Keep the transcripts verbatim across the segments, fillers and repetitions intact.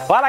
Fala,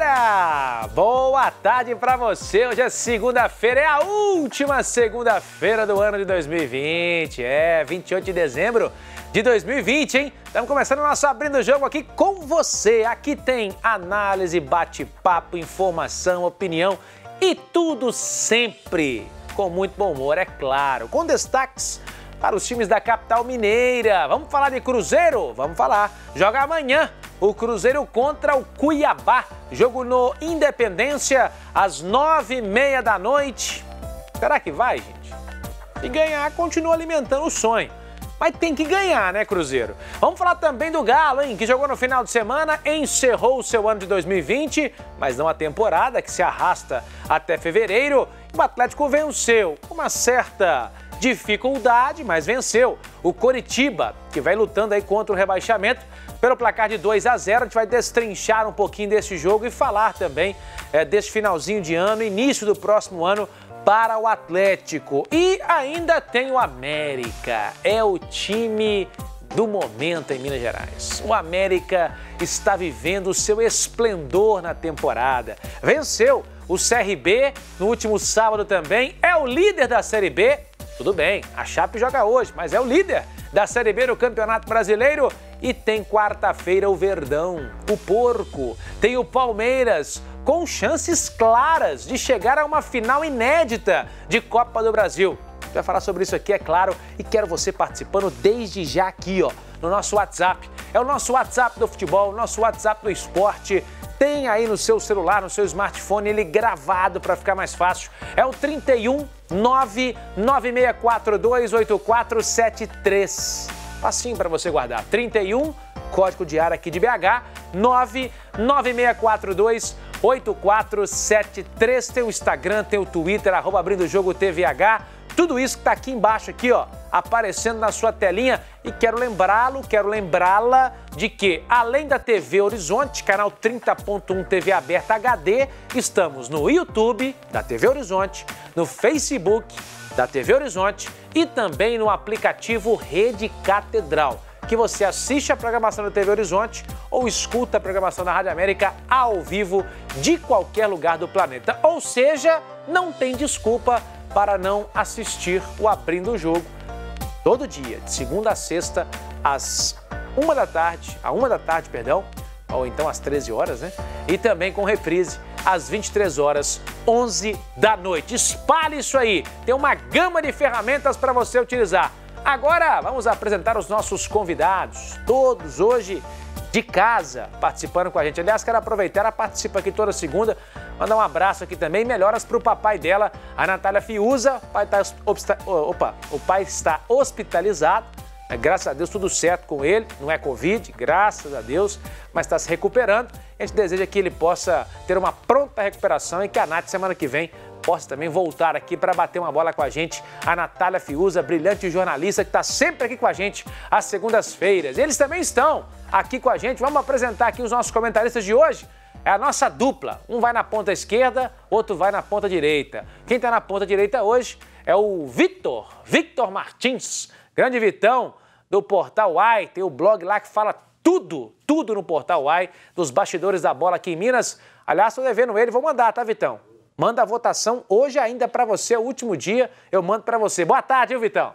galera! Boa tarde pra você. Hoje é segunda-feira, é a última segunda-feira do ano de dois mil e vinte. É, vinte e oito de dezembro de dois mil e vinte, hein? Estamos começando o nosso Abrindo o Jogo aqui com você. Aqui tem análise, bate-papo, informação, opinião e tudo sempre com muito bom humor, é claro. Com destaques para os times da capital mineira. Vamos falar de Cruzeiro? Vamos falar. Joga amanhã o Cruzeiro contra o Cuiabá. Jogo no Independência, às nove e meia da noite. Será que vai, gente? Se ganhar, continua alimentando o sonho. Mas tem que ganhar, né, Cruzeiro? Vamos falar também do Galo, hein? Que jogou no final de semana, encerrou o seu ano de dois mil e vinte, mas não a temporada, que se arrasta até fevereiro. O Atlético venceu com uma certa dificuldade, mas venceu o Coritiba, que vai lutando aí contra o rebaixamento pelo placar de dois a zero. A gente vai destrinchar um pouquinho desse jogo e falar também é, desse finalzinho de ano, início do próximo ano para o Atlético. E ainda tem o América, é o time do momento em Minas Gerais. O América está vivendo o seu esplendor na temporada. Venceu o C R B no último sábado também, é o líder da Série B. Tudo bem, a Chape joga hoje, mas é o líder da Série B do Campeonato Brasileiro. E tem quarta-feira o Verdão, o Porco, tem o Palmeiras, com chances claras de chegar a uma final inédita de Copa do Brasil. A gente vai falar sobre isso aqui, é claro, e quero você participando desde já aqui, ó, no nosso WhatsApp. É o nosso WhatsApp do futebol, o nosso WhatsApp do esporte. Tem aí no seu celular, no seu smartphone, ele gravado para ficar mais fácil. É o trinta e um, nove nove seis quatro dois, oito quatro sete três. Facinho para você guardar. trinta e um, código de área aqui de B H, nove nove seis quatro dois, oito quatro sete três. Tem o Instagram, tem o Twitter, arroba Abrindo o Jogo T V H. Tudo isso que tá aqui embaixo, aqui, ó, aparecendo na sua telinha. E quero lembrá-lo, quero lembrá-la de que, além da T V Horizonte, canal trinta ponto um T V aberta H D, estamos no YouTube da T V Horizonte, no Facebook da T V Horizonte e também no aplicativo Rede Catedral, que você assiste a programação da T V Horizonte ou escuta a programação da Rádio América ao vivo de qualquer lugar do planeta. Ou seja, não tem desculpa para não assistir o Abrindo o Jogo todo dia, de segunda a sexta, às uma da tarde, a uma da tarde, perdão, ou então às treze horas, né? E também com reprise às vinte e três horas, onze da noite. Espalhe isso aí, tem uma gama de ferramentas para você utilizar. Agora vamos apresentar os nossos convidados, todos hoje de casa, participando com a gente. Aliás, quero aproveitar, ela participa aqui toda segunda, mandar um abraço aqui também, melhoras para o papai dela, a Natália Fiuza. O pai, tá, opa, o pai está hospitalizado, graças a Deus tudo certo com ele, não é Covid, graças a Deus, mas está se recuperando. A gente deseja que ele possa ter uma pronta recuperação e que a Nath, semana que vem, possa também voltar aqui para bater uma bola com a gente. A Natália Fiuza, brilhante jornalista que está sempre aqui com a gente às segundas-feiras. Eles também estão aqui com a gente. Vamos apresentar aqui os nossos comentaristas de hoje. É a nossa dupla. Um vai na ponta esquerda, outro vai na ponta direita. Quem está na ponta direita hoje é o Victor, Victor Martins. Grande Vitão, do Portal Uai. Tem o blog lá que fala tudo, tudo no Portal Uai, dos bastidores da bola aqui em Minas. Aliás, estou devendo ele, vou mandar, tá, Vitão? Manda a votação hoje ainda para você, é o último dia, eu mando para você. Boa tarde, viu, Vitão?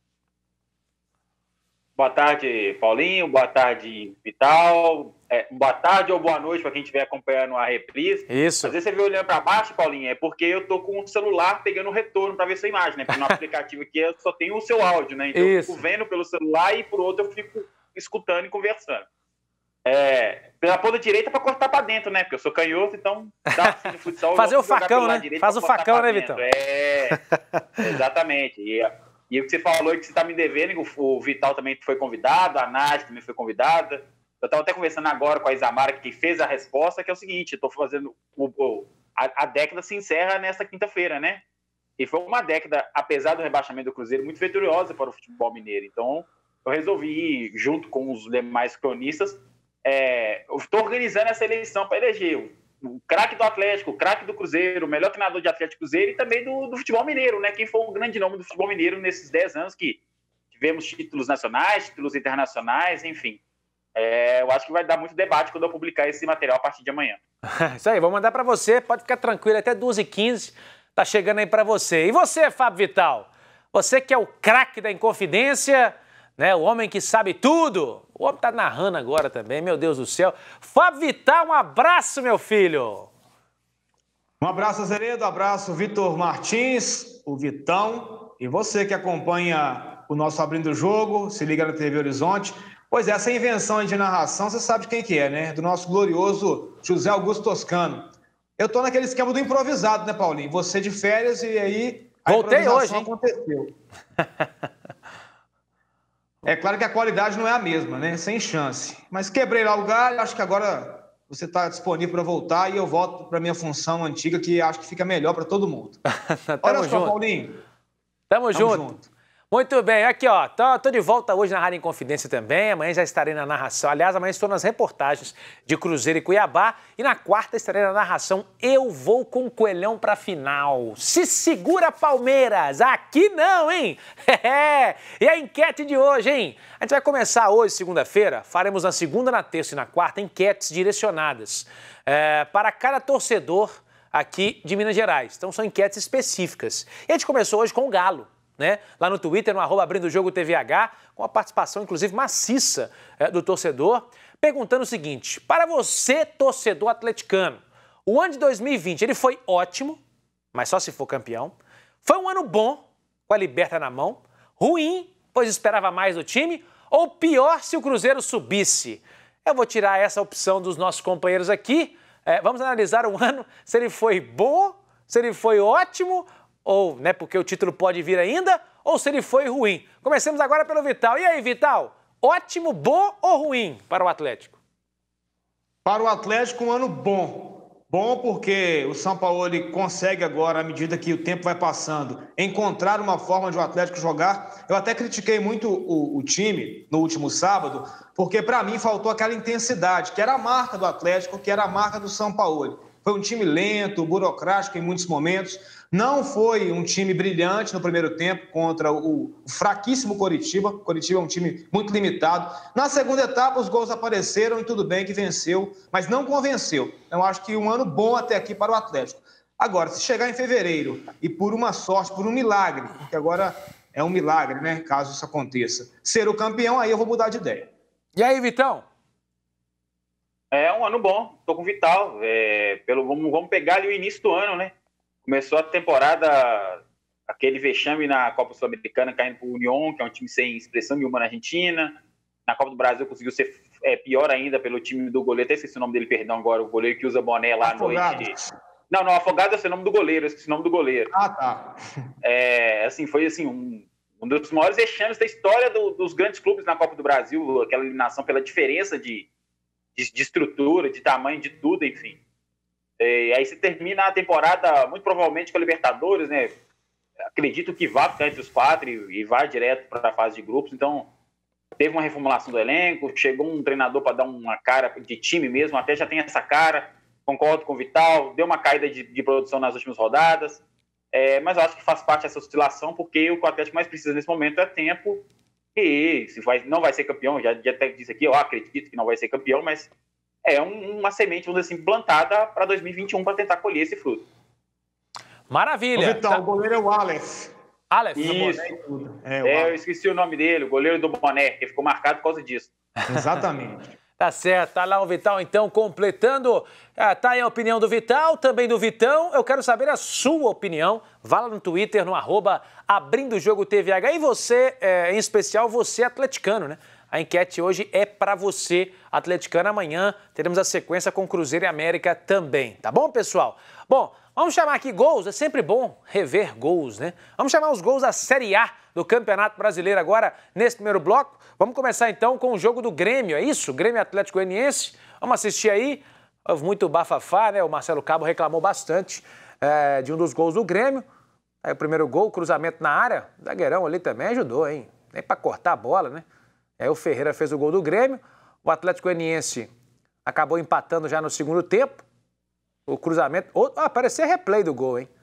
Boa tarde, Paulinho. Boa tarde, Vital. É, boa tarde ou boa noite para quem estiver acompanhando a reprise. Isso. Às vezes você vê olhando para baixo, Paulinho, é porque eu tô com o celular pegando o retorno para ver sua imagem, né? Porque no aplicativo aqui eu só tenho o seu áudio, né? Então Isso. eu fico vendo pelo celular e por outro eu fico escutando e conversando. É, pela ponta direita para cortar para dentro, né? Porque eu sou canhoto, então dá assim no futsal. Fazer o facão, né? Faz o facão, né, Vitão? É, exatamente. E, e o que você falou é que você tá me devendo, o Vital também foi convidado, a Nath também foi convidada. Eu estava até conversando agora com a Isamara, que fez a resposta, que é o seguinte, eu estou fazendo... O, o, a, a década se encerra nesta quinta-feira, né? E foi uma década, apesar do rebaixamento do Cruzeiro, muito vitoriosa para o futebol mineiro. Então, eu resolvi ir, junto com os demais cronistas, é, eu estou organizando essa eleição para eleger o, o craque do Atlético, o craque do Cruzeiro, o melhor treinador de Atlético Cruzeiro e também do, do futebol mineiro, né? Quem foi o grande nome do futebol mineiro nesses dez anos que tivemos títulos nacionais, títulos internacionais, enfim. É, eu acho que vai dar muito debate quando eu publicar esse material a partir de amanhã. Isso aí, vou mandar para você, pode ficar tranquilo, até duas e quinze tá chegando aí para você. E você, Fábio Vital? Você que é o craque da Inconfidência, né? O homem que sabe tudo. O homem tá narrando agora também, meu Deus do céu. Fábio Vital, um abraço, meu filho. Um abraço, Azeredo, um abraço, Vitor Martins, o Vitão, e você que acompanha o nosso Abrindo o Jogo, se liga na T V Horizonte. Pois é, essa invenção de narração, você sabe de quem que é, né? Do nosso glorioso José Augusto Toscano. Eu tô naquele esquema do improvisado, né, Paulinho? Você de férias e aí a Voltei improvisação hoje, hein? aconteceu. É claro que a qualidade não é a mesma, né? Sem chance. Mas quebrei lá o galho, acho que agora você está disponível para voltar e eu volto para minha função antiga, que acho que fica melhor para todo mundo. Olha só, Paulinho. Tamo, Tamo junto. junto. Muito bem, aqui ó, tô, tô de volta hoje na Rádio Inconfidência também, amanhã já estarei na narração, aliás, amanhã estou nas reportagens de Cruzeiro e Cuiabá e na quarta estarei na narração Eu Vou com o Coelhão pra final. Se segura, Palmeiras, aqui não, hein? E a enquete de hoje, hein? A gente vai começar hoje, segunda-feira, faremos na segunda, na terça e na quarta enquetes direcionadas é, para cada torcedor aqui de Minas Gerais, então são enquetes específicas. E a gente começou hoje com o Galo. Né? Lá no Twitter, no arroba Abrindo o Jogo T V H, com a participação, inclusive, maciça é, do torcedor, perguntando o seguinte: para você, torcedor atleticano, o ano de dois mil e vinte ele foi ótimo, mas só se for campeão. Foi um ano bom, com a Liberta na mão, ruim, pois esperava mais do time, ou pior se o Cruzeiro subisse? Eu vou tirar essa opção dos nossos companheiros aqui. É, vamos analisar o ano, se ele foi bom, se ele foi ótimo, ou, né, porque o título pode vir ainda, ou se ele foi ruim. Comecemos agora pelo Vital. E aí, Vital? Ótimo, bom ou ruim para o Atlético? Para o Atlético, um ano bom. Bom porque o São Paulo ele consegue agora, à medida que o tempo vai passando, encontrar uma forma de o Atlético jogar. Eu até critiquei muito o, o time no último sábado, porque para mim faltou aquela intensidade, que era a marca do Atlético, que era a marca do São Paulo. Foi um time lento, burocrático em muitos momentos. Não foi um time brilhante no primeiro tempo contra o, o fraquíssimo Coritiba. O Coritiba é um time muito limitado. Na segunda etapa, os gols apareceram e tudo bem que venceu, mas não convenceu. Eu acho que um ano bom até aqui para o Atlético. Agora, se chegar em fevereiro e por uma sorte, por um milagre, porque agora é um milagre, né? Caso isso aconteça, ser o campeão, aí eu vou mudar de ideia. E aí, Vitão? É um ano bom, tô com o Vital. É, pelo, vamos, vamos pegar ali o início do ano, né? Começou a temporada, aquele vexame na Copa Sul-Americana, caindo para o Unión, que é um time sem expressão nenhuma na Argentina. Na Copa do Brasil conseguiu ser é, pior ainda pelo time do goleiro, até esqueci o nome dele, perdão, agora, o goleiro que usa boné lá à noite. Não, não, Afogado é o nome do goleiro, eu esqueci o nome do goleiro. Ah, tá. É, assim, foi assim, um, um dos maiores vexames da história do, dos grandes clubes na Copa do Brasil, aquela eliminação pela diferença de, de, de estrutura, de tamanho, de tudo, enfim. E aí você termina a temporada, muito provavelmente com a Libertadores, né? Acredito que vá ficar entre os quatro e, e vá direto para a fase de grupos. Então, teve uma reformulação do elenco, chegou um treinador para dar uma cara de time mesmo, até já tem essa cara, concordo com o Vital, deu uma caída de, de produção nas últimas rodadas, é, mas eu acho que faz parte dessa oscilação, porque o que o Atlético mais precisa nesse momento é tempo, e se vai, não vai ser campeão, já, já até disse aqui, eu acredito que não vai ser campeão, mas é um, uma semente, vamos dizer assim, plantada para dois mil e vinte e um para tentar colher esse fruto. Maravilha. Ô, Vital, tá... o goleiro é o Aleph. Aleph. Isso. É, é, eu esqueci o nome dele, o goleiro do boné, que ficou marcado por causa disso. Exatamente. Tá certo, tá lá o Vital então completando. Ah, tá aí a opinião do Vital, também do Vitão. Eu quero saber a sua opinião. Vá lá no Twitter, no arroba Abrindo o Jogo T V H. E você, é, em especial, você atleticano, né? A enquete hoje é para você, atleticano. Amanhã teremos a sequência com Cruzeiro e América também, tá bom, pessoal? Bom, vamos chamar aqui gols, é sempre bom rever gols, né? Vamos chamar os gols da Série A do Campeonato Brasileiro agora, nesse primeiro bloco. Vamos começar então com o jogo do Grêmio, é isso? Grêmio Atlético Goianiense. Vamos assistir aí. Houve muito bafafá, né? O Marcelo Cabo reclamou bastante é, de um dos gols do Grêmio. Aí o primeiro gol, cruzamento na área. O zagueirão ali também ajudou, hein? Nem para cortar a bola, né? Aí o Ferreira fez o gol do Grêmio. O Atlético Goianiense acabou empatando já no segundo tempo. O cruzamento... Oh, ah, parecia replay do gol, hein?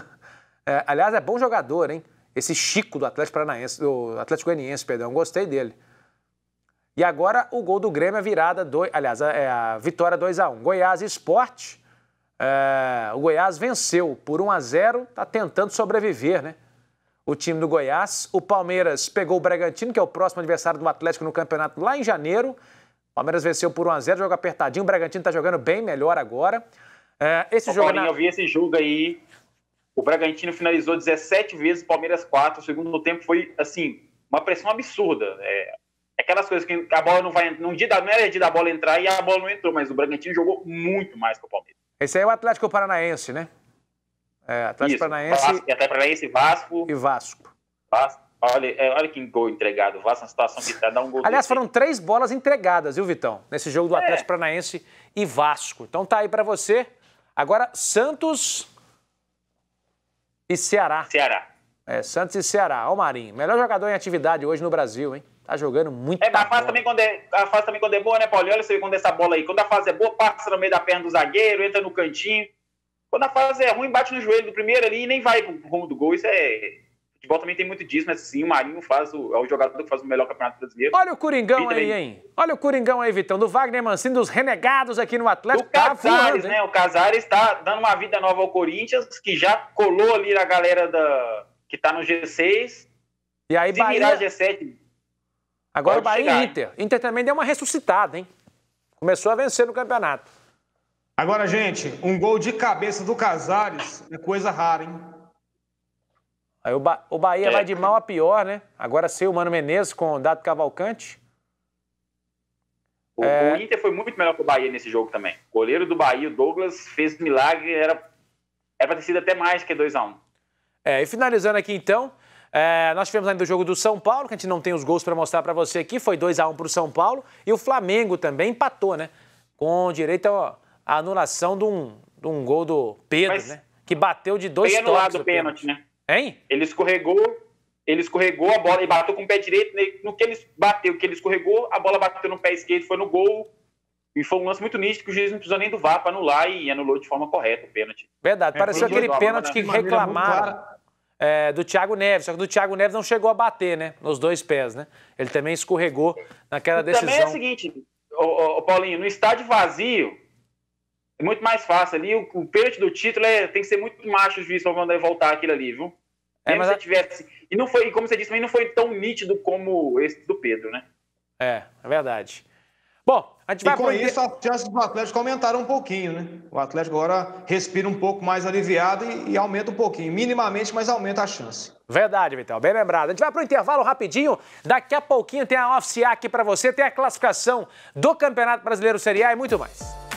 É, aliás, é bom jogador, hein? Esse Chico do Atlético Paranaense, do Atlético Goianiense, perdão. Gostei dele. E agora o gol do Grêmio, a virada, do, aliás, é a vitória dois a um. Goiás e Sport, é, o Goiás venceu por um a zero, está tentando sobreviver, né? O time do Goiás. O Palmeiras pegou o Bragantino, que é o próximo adversário do Atlético no campeonato lá em janeiro. O Palmeiras venceu por um a zero, jogo apertadinho. O Bragantino está jogando bem melhor agora. É, esse Ô, jogo Paulinho, na... eu vi esse jogo aí. O Bragantino finalizou dezessete vezes, o Palmeiras quatro. O segundo tempo foi, assim, uma pressão absurda. É, aquelas coisas que a bola não vai... Num dia da, não era dia da bola entrar e a bola não entrou, mas o Bragantino jogou muito mais que o Palmeiras. Esse aí é o Atlético Paranaense, né? É, Atlético Isso, Paranaense Vasco, Atlético Paranaense, Vasco. e Vasco. Vasco. Olha, é, olha que gol entregado. O Vasco, na situação que tá, dá um gol. Aliás, desse. foram três bolas entregadas, viu, Vitão? Nesse jogo do É. Atlético Paranaense e Vasco. Então tá aí pra você. Agora, Santos e Ceará. Ceará. É, Santos e Ceará. Ó o Marinho. Melhor jogador em atividade hoje no Brasil, hein? Tá jogando muito. É, mas a fase, também quando é, a fase também quando é boa, né, Paulo? Olha você quando essa bola aí. Quando a fase é boa, passa no meio da perna do zagueiro, entra no cantinho. Quando a fase é ruim, bate no joelho do primeiro ali e nem vai pro rumo do gol. Isso é... Futebol também tem muito disso, mas sim, o Marinho faz o, é o jogador que faz o melhor campeonato brasileiro. Olha o Coringão Vitor aí, hein? Olha o Coringão aí, Vitão. Do Wagner Mancini, dos renegados aqui no Atlético. O Tá Casares, voando, né? hein? O Casares está dando uma vida nova ao Corinthians, que já colou ali a galera da, que tá no G seis. E aí, Se virar Bahia... G sete... Agora o pode Bahia chegar, e Inter. Inter também deu uma ressuscitada, hein? Começou a vencer no campeonato. Agora, gente, um gol de cabeça do Casares é coisa rara, hein? Aí o, ba o Bahia É. vai de mal a pior, né? Agora sem o Mano Menezes com o Dado Cavalcante. O, É. o Inter foi muito melhor que o Bahia nesse jogo também. O goleiro do Bahia, o Douglas, fez milagre. Era, era pra ter sido até mais que dois a um. É, e finalizando aqui então, é, nós tivemos ainda o jogo do São Paulo, que a gente não tem os gols para mostrar para você aqui, foi dois a um para o São Paulo, e o Flamengo também empatou, né? Com direito à anulação de um, de um gol do Pedro, Mas né? Que bateu de dois Foi toques. anulado o do pênalti, né? Hein? Ele escorregou, ele escorregou a bola e bateu com o pé direito. No que ele bateu, que ele escorregou, a bola bateu no pé esquerdo, foi no gol. E foi um lance muito nítido que o juiz não precisou nem do V A R para anular e anulou de forma correta o pênalti. Verdade, É, pareceu foi aquele dois, pênalti né? que De maneira muito reclamaram clara. é, do Thiago Neves, só que do Thiago Neves não chegou a bater, né? Nos dois pés, né? Ele também escorregou naquela decisão. Também é o seguinte, ô, ô, ô, Paulinho, no estádio vazio, é muito mais fácil ali. O, o pênalti do título é, tem que ser muito macho o juiz para mandar voltar aquilo ali, viu? É, Mesmo mas se a- tivesse. E não foi, como você disse, também não foi tão nítido como esse do Pedro, né? É, é verdade. Bom, a gente E vai com pro- isso, as chances do Atlético aumentaram um pouquinho, né? O Atlético agora respira um pouco mais aliviado e, e aumenta um pouquinho. Minimamente, mas aumenta a chance. Verdade, Vital, bem lembrado. A gente vai pro intervalo rapidinho. Daqui a pouquinho tem a Oficiar aqui pra você, tem a classificação do Campeonato Brasileiro Série A e muito mais.